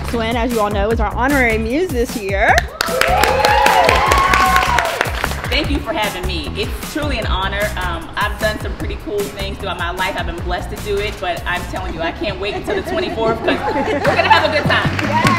Swin, as you all know, is our honorary muse this year. Thank you for having me. It's truly an honor. I've done some pretty cool things throughout my life. I've been blessed to do it, but I'm telling you, I can't wait until the 24th because we're going to have a good time.